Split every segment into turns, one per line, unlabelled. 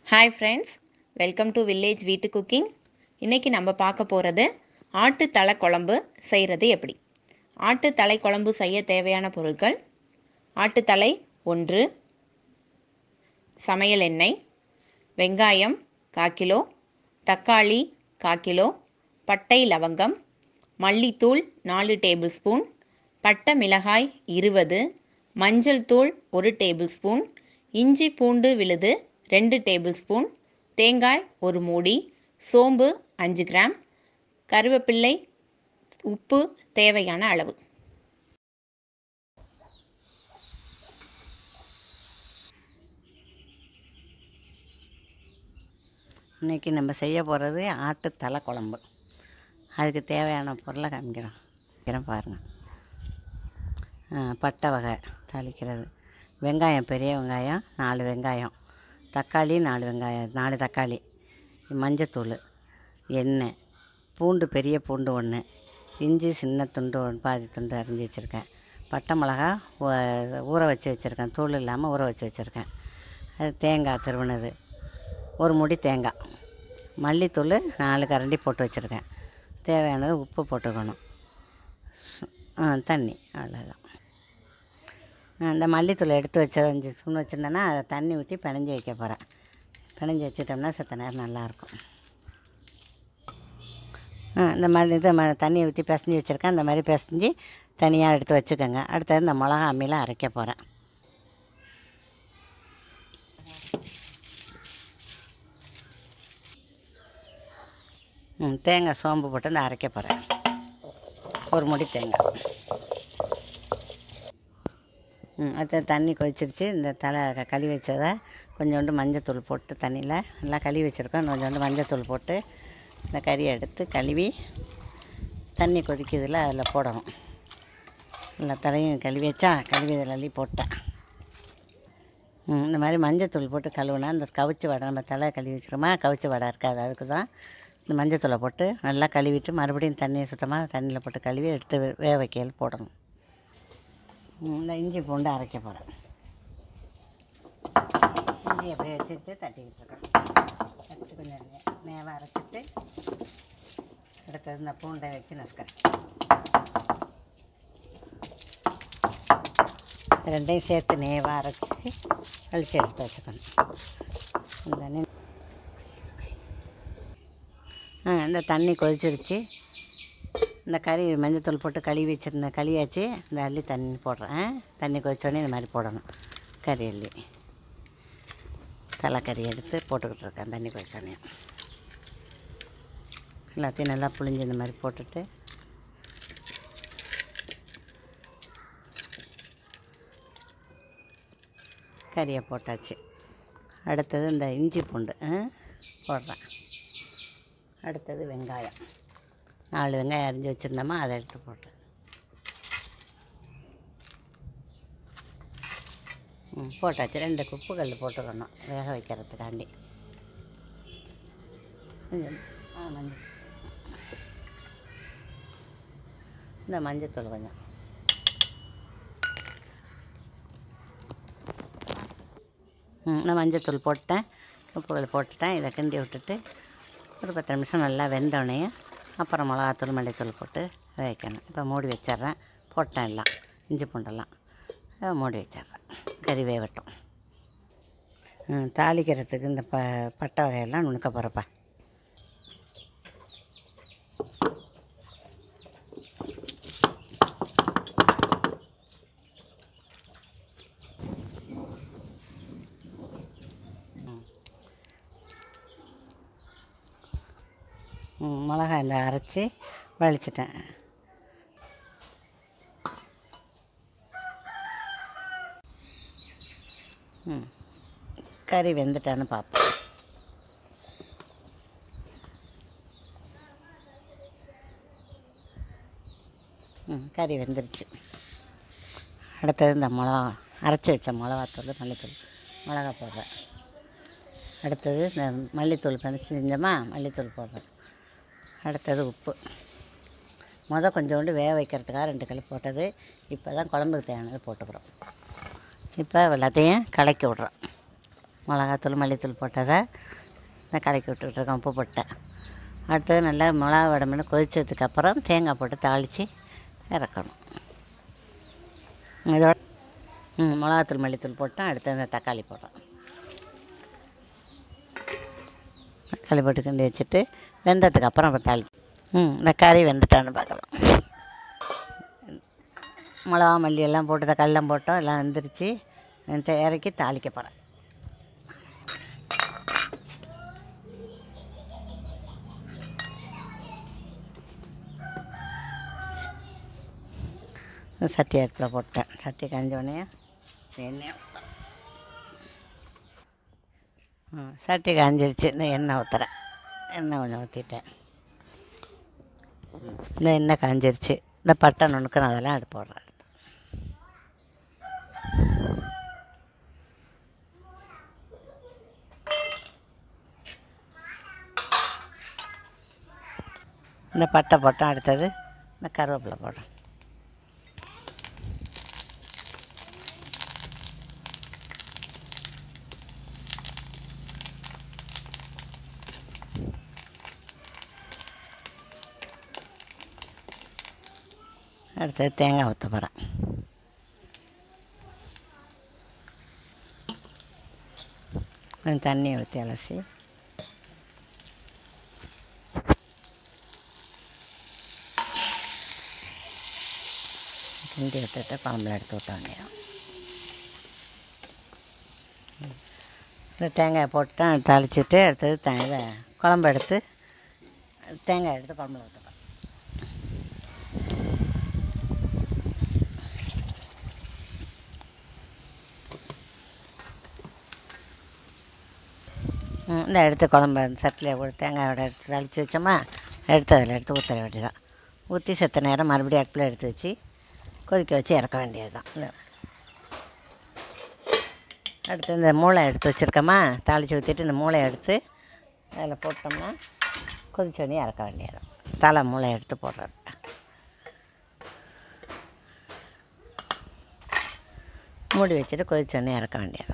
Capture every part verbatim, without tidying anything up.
Hi friends, welcome to village வீட்டு cooking. இன்றைக்கி நம்ம பார்க்க போகிறது ஆட்டு தலை குழம்பு செய்கிறது எப்படி. ஆட்டு தலை குழம்பு செய்ய தேவையான பொருட்கள்: ஆட்டுத்தலை ஒன்று, சமையல் எண்ணெய், வெங்காயம் கால் கிலோ, தக்காளி கால் கிலோ, பட்டை லவங்கம், மல்லித்தூள் நாலு டேபிள் ஸ்பூன், பட்டை மிளகாய் இருபது, மஞ்சள் தூள் ஒரு டேபிள் ஸ்பூன், இஞ்சி பூண்டு விழுது ரெண்டு டேபிள் ஸ்பூன், தேங்காய் ஒரு மூடி, சோம்பு அஞ்சு கிராம், கருவேப்பிள்ளை, உப்பு தேவையான அளவு.
இன்றைக்கி நம்ம செய்ய போகிறது ஆட்டு தலை குழம்பு. அதுக்கு தேவையான பொருளை காமிக்கிறோம் காமிக்கிறோம் பாருங்கள். பட்டை வகை தாளிக்கிறது, வெங்காயம் பெரிய வெங்காயம் நாலு வெங்காயம், தக்காளி நாலு வெங்காயம் நாலு தக்காளி, மஞ்சத்தூள், எண்ணெய், பூண்டு பெரிய பூண்டு ஒன்று, இஞ்சி சின்ன துண்டு ஒன்று பாதி துண்டு அரிஞ்சு வச்சுருக்கேன், பட்டை மிளகா ஊற வச்சு வச்சுருக்கேன், தூள் இல்லாமல் ஊற வச்சு வச்சுருக்கேன், அது தேங்காய் திருவினது ஒரு மூடி தேங்காய், மல்லித்தூள் நாலு கரண்டி போட்டு வச்சுருக்கேன், தேவையானது உப்பு போட்டுக்கணும், தண்ணி, அவ்வளோதான். இந்த மல்லித்தூளை எடுத்து வச்ச அஞ்சு ஸ்பூன் வச்சுருந்தேன்னா அதை தண்ணி ஊற்றி பிணைஞ்சி வைக்க போகிறேன். பிணைஞ்சி வச்சிட்டோம்னா சத்த நேரம் நல்லாயிருக்கும். இந்த மாதிரி இதை ம தண்ணியை ஊற்றி பிசைஞ்சி வச்சுருக்கேன். அந்த மாதிரி பிசைஞ்சி தனியாக எடுத்து வச்சுக்கோங்க. அடுத்தது இந்த மிளகா அம்மியில் அரைக்க போகிறேன். ம் தேங்காய் சோம்பு போட்டு இந்த அரைக்க போகிறேன். ஒரு மூடி தேங்காய். ம் அடுத்த தண்ணி கொதிச்சிருச்சு. இந்த தலை கழுவி வச்சதை கொஞ்சோண்டு மஞ்சத்தூள் போட்டு தண்ணியில் நல்லா கழுவி வச்சுருக்கோம். கொஞ்சோண்டு மஞ்சத்தூள் போட்டு இந்த கறியை எடுத்து கழுவி தண்ணி கொதிக்கிறதுல அதில் போடணும். நல்லா தலையும் கழுவி வச்சா கழுவி இதில் அள்ளி போட்டேன். இந்த மாதிரி மஞ்சத்தூள் போட்டு கழுவுனா இந்த கவிச்சி வடை, நம்ம தலை கழுவி வச்சுருக்கோமா கவிச்சி வடை இருக்காது. அதுக்கு தான் இந்த மஞ்சத்தூளை போட்டு நல்லா கழுவிட்டு மறுபடியும் தண்ணியை சுத்தமாக தண்ணியில் போட்டு கழுவி எடுத்து வேக வைக்கையில் போடணும். இந்த இஞ்சி பூண்டு அரைக்க போகிறேன். இஞ்சி அப்படியே வச்சுட்டு தட்டிக்கிட்டு இருக்கேன். தட்டி கொஞ்சம் நேவாக அரைச்சிட்டு அடுத்தது இந்த பூண்டை வச்சு நசுக்கிறேன். ரெண்டையும் சேர்த்து நேவாக அரைச்சி கழிச்சு எடுத்து வச்சுக்கணும். இந்த ஆ இந்த தண்ணி கொதிச்சிருச்சு. இந்த கறி மஞ்சத்தூள் போட்டு கழுவி வச்சுருந்த கழுவியாச்சு. இந்த அள்ளி தண்ணி போடுறேன். தண்ணி கொதிச்சோடனே இந்த மாதிரி போடணும். கறி அள்ளி தலைக்கறி எடுத்து போட்டுக்கிட்டு இருக்கேன். தண்ணி கொதிச்சோடனே எல்லாத்தையும் நல்லா புழிஞ்சு இந்த மாதிரி போட்டுட்டு கறியை போட்டாச்சு. அடுத்தது இந்த இஞ்சி பூண்டு போடுறேன். அடுத்தது வெங்காயம் நாலு வெங்காயம் அரிஞ்சு வச்சுருந்தோமா அதை எடுத்து போட்டேன். ம் போட்டாச்சு. ரெண்டு குப்பு கல் போட்டுக்கணும் வேக வைக்கிறதுக்காண்டி. கொஞ்சம் ஆ மஞ்சள் இந்த மஞ்சத்தூள் கொஞ்சம் ம் நான் மஞ்சத்தூள் போட்டேன், உப்புகள் போட்டுட்டேன். இதை கிண்டி விட்டுட்டு ஒரு பத்து நிமிஷம் நல்லா வெந்தோடனே அப்புறம் மிளகாத்தூள் மல்லித்தூள் போட்டு வைக்கணும். இப்போ மூடி வச்சிட்றேன். போட்டேன் எல்லாம் இஞ்சி பூண்டெல்லாம் மூடி வச்சிட்றேன். கறி வேகட்டும். தாளிக்கிறதுக்கு இந்த ப பட்டை வகையெல்லாம் நுணுக்க போகிறப்பா. மிளகாய் இந்த அரைச்சி வலிச்சிட்டேன். ம் கறி வெந்துட்டான்னு பார்ப்போம். ம் கறி வெந்துருச்சு. அடுத்தது இந்த மிளகா அரைச்சி வச்ச மிளகாத்தூள் மல்லித்தூள் மிளகா போடுறேன். அடுத்தது இந்த மல்லித்தூள் பிணைச்சி செஞ்சோமா மல்லித்தூள் போடுறேன். அடுத்தது உப்பு. மொதல் கொஞ்சோண்டு வேக வைக்கிறதுக்காக ரெண்டு கல் போட்டது. இப்போ தான் குழம்புக்கு தேவையானது போட்டுக்கிறோம். இப்போ எல்லாத்தையும் கலக்கி விட்றோம். மிளகாத்தூள் மல்லித்தூள் போட்டதை நான் கலக்கி விட்டுட்ருக்கேன், உப்பு போட்டேன். அடுத்தது நல்லா மிளகா வடமென்னு கொதிச்சதுக்கப்புறம் தேங்காய் போட்டு தாளித்து இறக்கணும். இதோட ம் மிளகாத்தூள் மல்லித்தூள் போட்டேன். அடுத்து அந்த தக்காளி போடுறோம். தக்காளி போட்டு கிண்டி வச்சுட்டு வெந்ததுக்கு அப்புறம் அப்போ தாளி ம் இந்த கறி வெந்துட்டான்னு பார்க்கலாம். மிளகா மல்லி எல்லாம் போட்டு தக்காளிலாம் போட்டோம், எல்லாம் வெந்துருச்சு. இறக்கி தாளிக்க போகிறேன். சட்டி அடுப்பில் போட்டேன். சட்டி காஞ்சோடனே எண்ணெய் ம் சட்டி காஞ்சிருச்சு. இந்த எண்ணெய் ஊற்றுறேன். எண்ணெய் கொஞ்சம் ஊற்றிட்டேன். இந்த எண்ணெய் காஞ்சிருச்சு. இந்த பட்டை நுணுக்கணும், அதெல்லாம் அது போடுறேன். இந்த பட்டை போட்டோம். அடுத்தது இந்த கருவேப்பிலை போடுறேன். அடுத்தது தேங்காய் ஊற்ற போகிறேன். தண்ணி ஊற்றி அலசி கிண்டி விட்டுட்டு குழம்புல எடுத்து விட்ட வேண்டியதான். இந்த தேங்காய் போட்டு தாளிச்சிட்டு அடுத்தது த இதை குழம்பு எடுத்து தேங்காய் எடுத்து குழம்புல ஊற்றலாம். இந்த எடுத்து குழம்பு சட்டியில் போட்டு தேங்காயோட எடுத்து தளித்து வச்சோமா, எடுத்து அதில் எடுத்து ஊற்ற வேண்டியதான். ஊற்றி செத்த நேரம் மறுபடியும் அடுப்பில் எடுத்து வச்சு கொதிக்க வச்சு இறக்க வேண்டியது தான். அடுத்து இந்த மூளை எடுத்து வச்சுருக்கோமா, தாளித்து ஊற்றிட்டு இந்த மூளை எடுத்து அதில் போட்டோம்னா கொதிச்சோடனே இறக்க வேண்டியது. தலை மூளை எடுத்து போடுறேன். மூடி வச்சுட்டு கொதிச்சோடனே இறக்க வேண்டியதான்.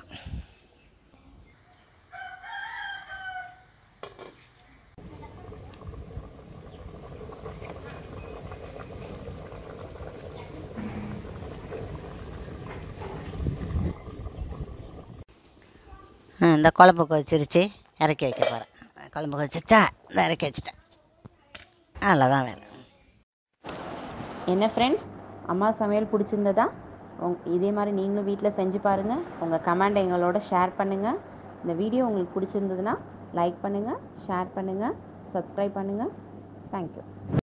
இந்த குழம்பு கொதிச்சிருச்சு, இறக்கி வைக்க போகிறேன். குழம்பு கொதிச்சிச்சா, இந்த இறக்கி வச்சுட்டேன். அவ்வளோதான் வேலை.
என்ன ஃப்ரெண்ட்ஸ், அம்மா சமையல் பிடிச்சிருந்ததா? உங் இதே மாதிரி நீங்களும் வீட்டில் செஞ்சு பாருங்கள். உங்கள் கமெண்ட் எங்களோட ஷேர் பண்ணுங்கள். இந்த வீடியோ உங்களுக்கு பிடிச்சிருந்ததுன்னா லைக் பண்ணுங்கள், ஷேர் பண்ணுங்கள், சப்ஸ்கிரைப் பண்ணுங்கள். தேங்க்யூ.